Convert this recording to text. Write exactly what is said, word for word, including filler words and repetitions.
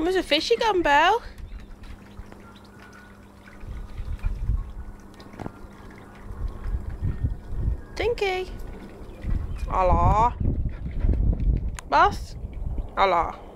Where's the fishy gone, Belle? Tinky. Hello. Boss? Hello.